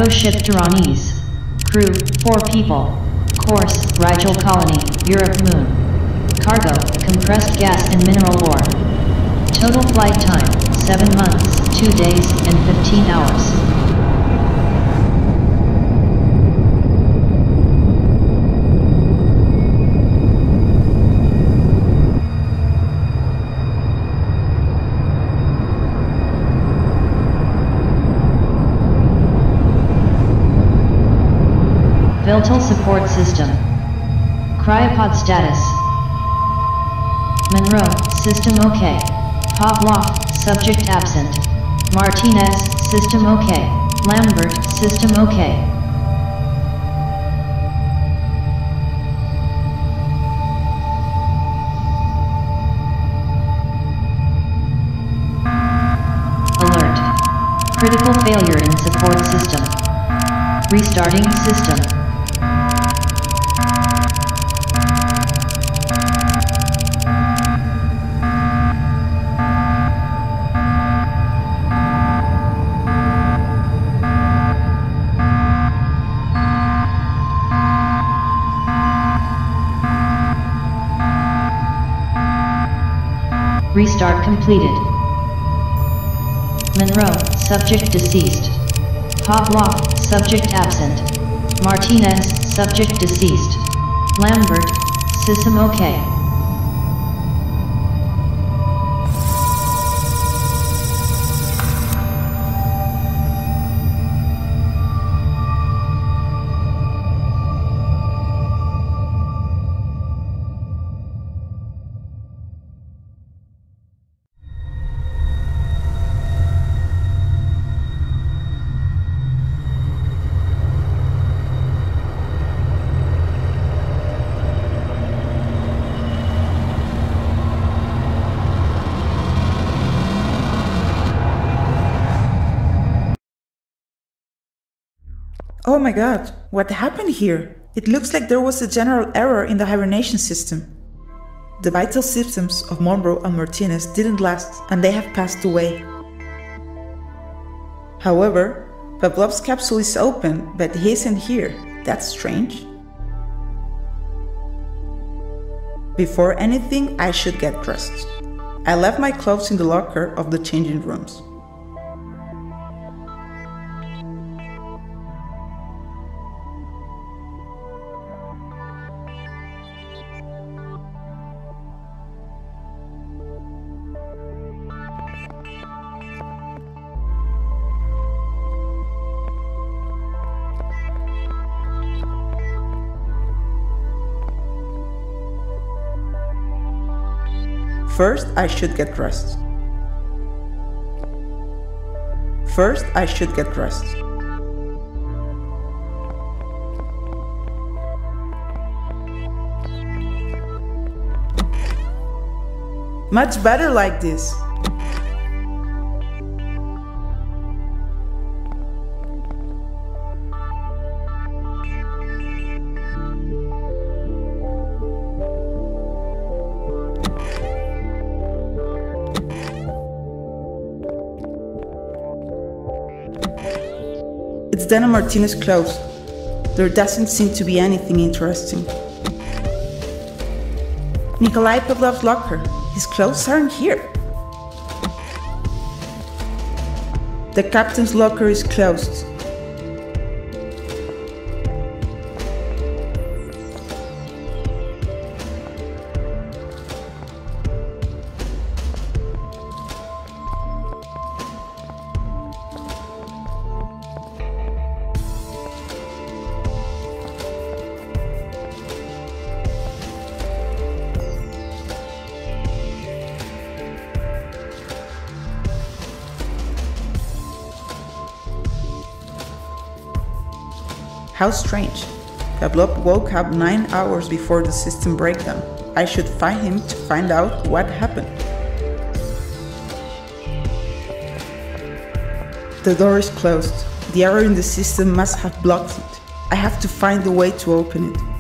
ship Tyrannis. Crew, 4 people. Course, Rigel Colony, Europe Moon. Cargo, compressed gas and mineral ore. Total flight time, 7 months, 2 days, and 15 hours. Viltal support system. Cryopod status. Monroe, system OK. Pavlov, subject absent. Martinez, system OK. Lambert, system OK. Alert. Critical failure in support system. Restarting system. Restart completed. Monroe, subject deceased. Pavlov, subject absent. Martinez, subject deceased. Lambert, system OK. Oh my god, what happened here? It looks like there was a general error in the hibernation system. The vital systems of Monroe and Martinez didn't last, and they have passed away. However, Pavlov's capsule is open, but he isn't here. That's strange. Before anything, I should get dressed. I left my clothes in the locker of the changing rooms. First, I should get dressed. First, I should get dressed. Much better like this. It's Dana Martinez clothes. There doesn't seem to be anything interesting. Nikolai Pavlov's locker. His clothes aren't here. The captain's locker is closed. How strange. Pavlov woke up 9 hours before the system breakdown. I should find him to find out what happened. The door is closed. The error in the system must have blocked it. I have to find a way to open it.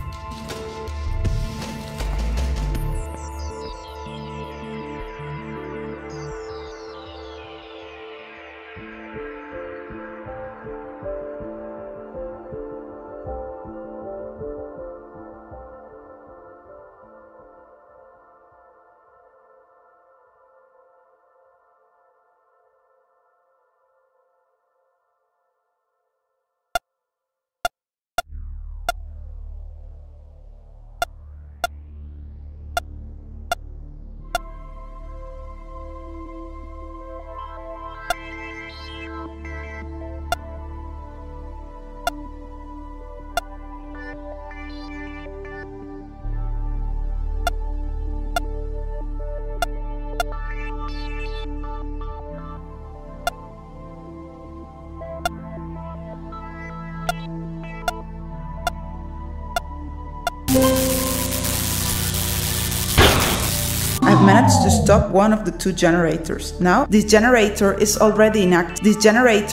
I've managed to stop one of the two generators. Now, this generator is already inactive. This generator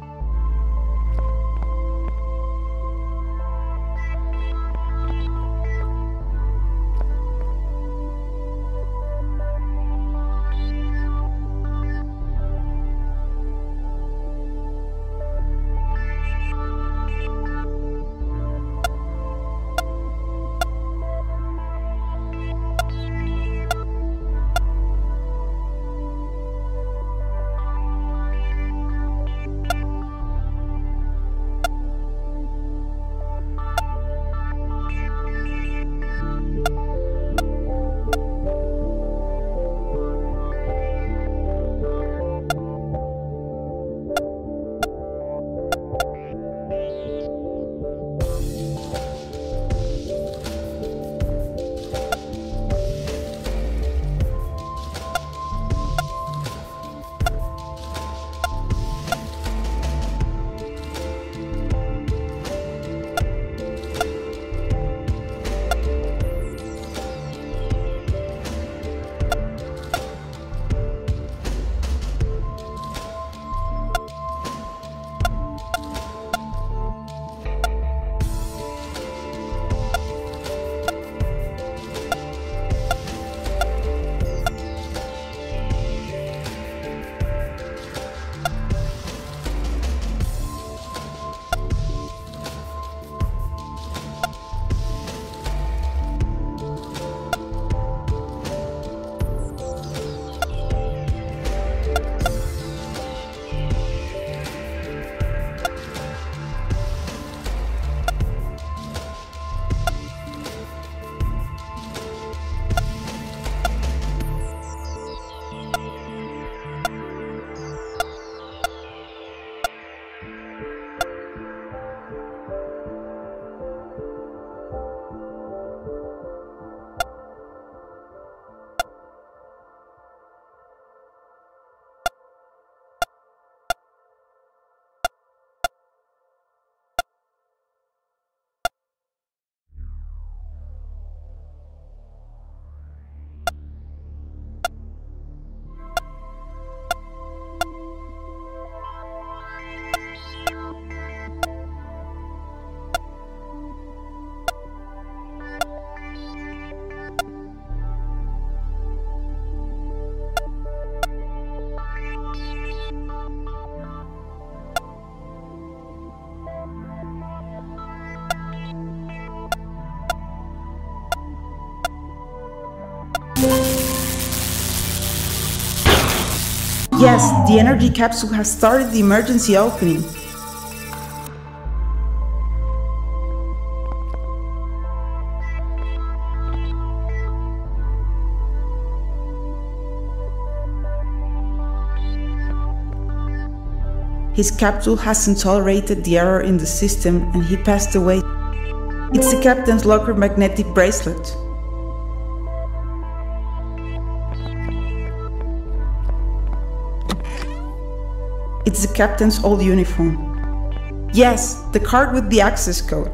Yes, the energy capsule has started the emergency opening. His capsule hasn't tolerated the error in the system and he passed away. It's the captain's locker magnetic bracelet. It's the captain's old uniform. Yes, the card with the access code.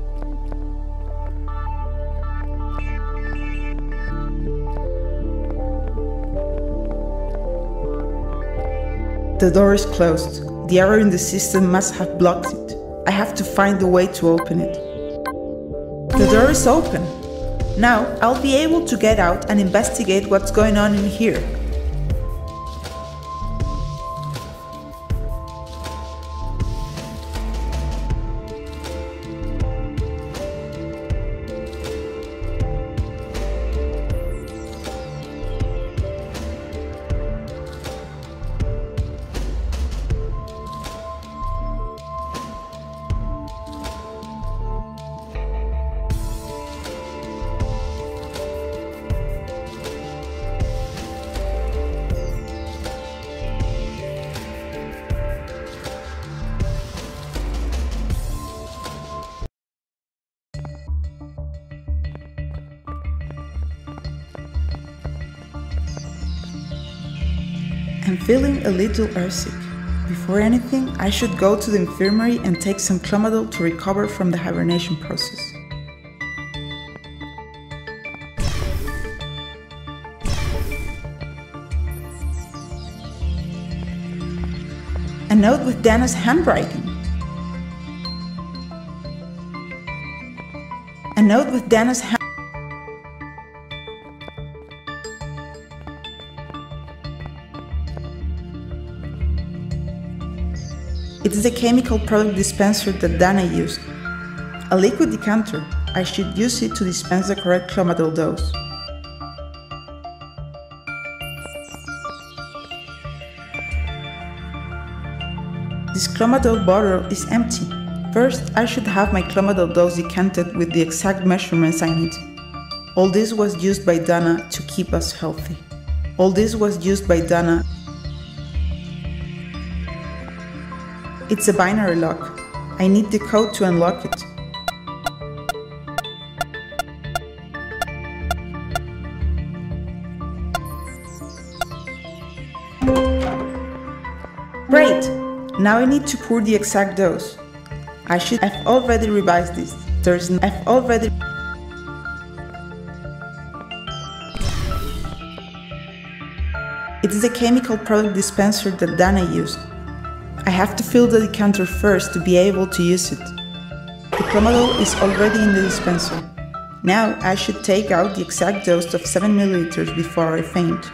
The door is closed. The error in the system must have blocked it. I have to find a way to open it. The door is open. Now I'll be able to get out and investigate what's going on in here. I'm feeling a little airsick. Before anything, I should go to the infirmary and take some Clomadol to recover from the hibernation process. A note with Dana's handwriting. A note with Dana's hand. It is a chemical product dispenser that Dana used. A liquid decanter. I should use it to dispense the correct Clomadel dose. This Clomadel bottle is empty. First, I should have my Clomadel dose decanted with the exact measurements I need. All this was used by Dana to keep us healthy. All this was used by Dana. It's a binary lock. I need the code to unlock it. Great! Now I need to pour the exact dose. I've already revised this. It is a chemical product dispenser that Dana used. I have to fill the decanter first to be able to use it. The Clomadel is already in the dispenser. Now I should take out the exact dose of 7 ml before I faint.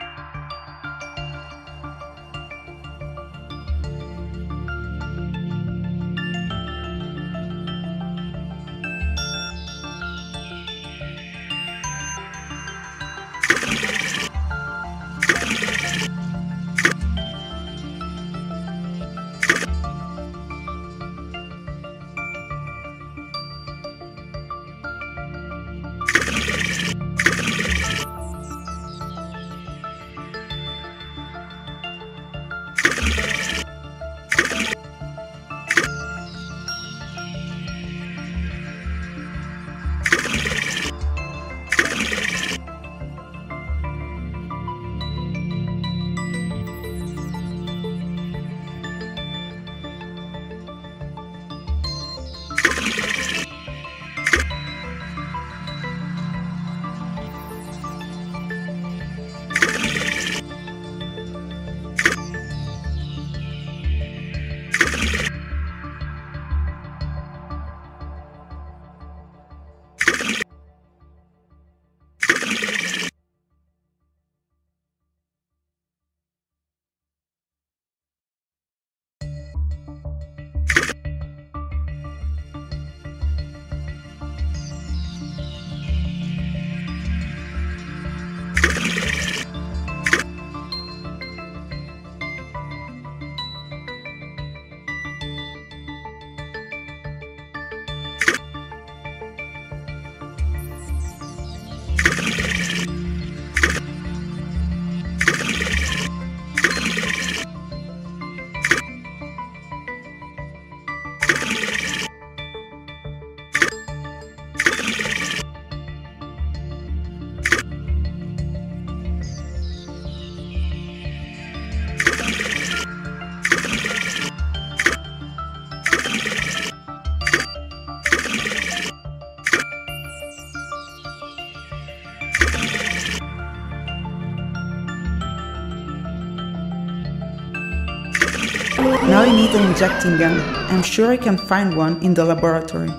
Now I need an injecting gun. I'm sure I can find one in the laboratory.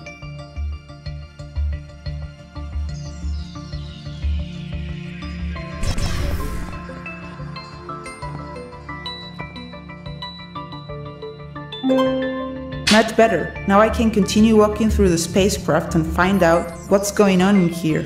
Much better. Now I can continue walking through the spacecraft and find out what's going on in here.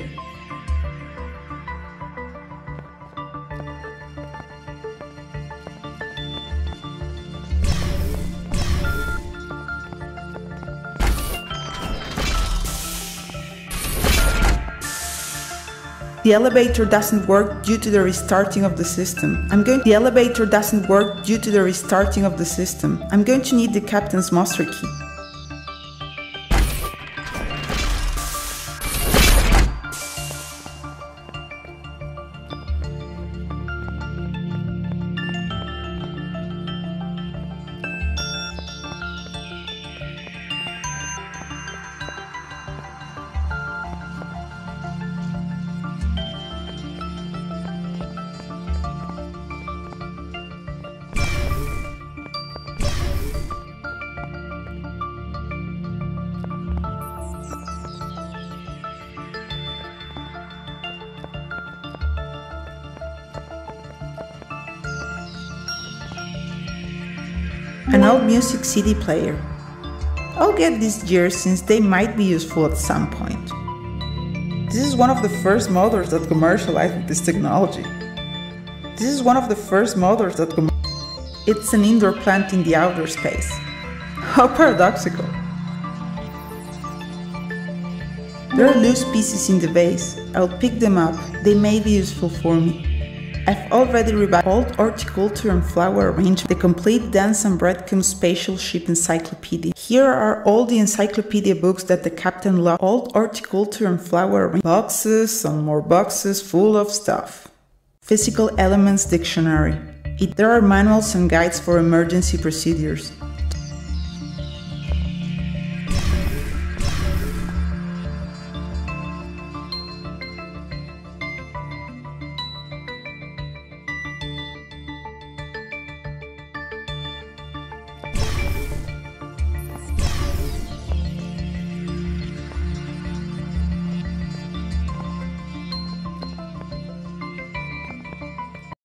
The elevator doesn't work due to the restarting of the system. The elevator doesn't work due to the restarting of the system. I'm going to need the captain's master key. An old music CD player. I'll get these gears since they might be useful at some point. This is one of the first motors that commercialized this technology. It's an indoor plant in the outer space. How paradoxical. There are loose pieces in the vase. I'll pick them up. They may be useful for me. I've already revised Old Horticulture and Flower Arrangement, the complete Dance and Breadcrumbs Spatial Ship Encyclopedia. Here are all the encyclopedia books that the captain loved. Old Horticulture and Flower Arrangement. Boxes and more boxes full of stuff. Physical Elements Dictionary. There are manuals and guides for emergency procedures.